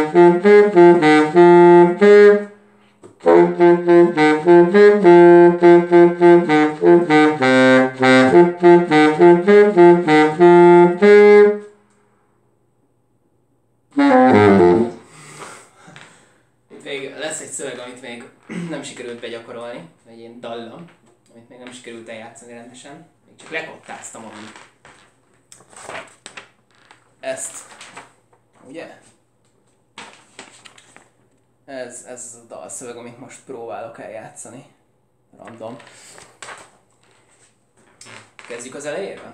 Itt még lesz egy szöveg, amit még nem sikerült begyakorolni, egy ilyen dallam, amit még nem sikerült eljátszani rendesen. Még csak lekottáztam amúgy. Ezt. Ugye? Ez az a dalszöveg, amit most próbálok eljátszani. Random. Kezdjük az elejéről?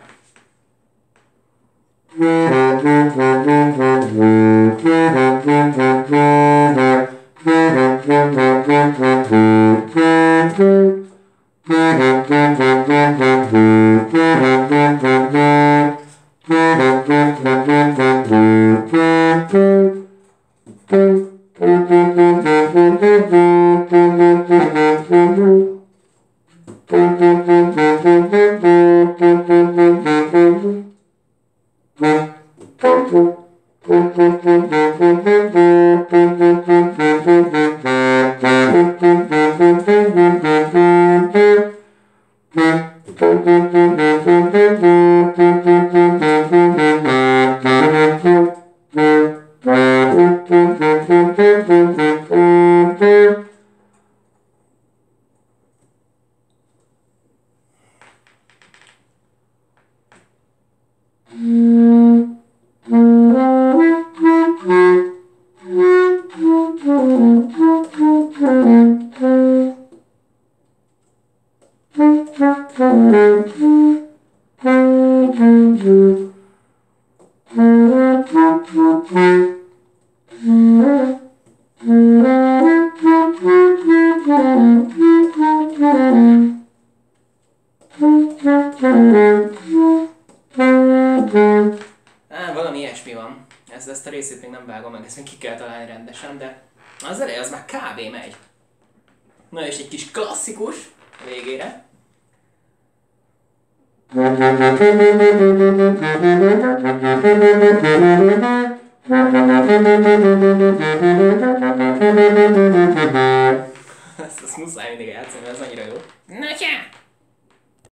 Valami ilyesmi van. Ezt a részét még nem vágom meg, ezt még ki kell találni rendesen, de az eleje az már kb. Megy. Na és egy kis klasszikus a végére. Ezt muszáj mindig eljátszani, mert ez annyira jó. Na csá!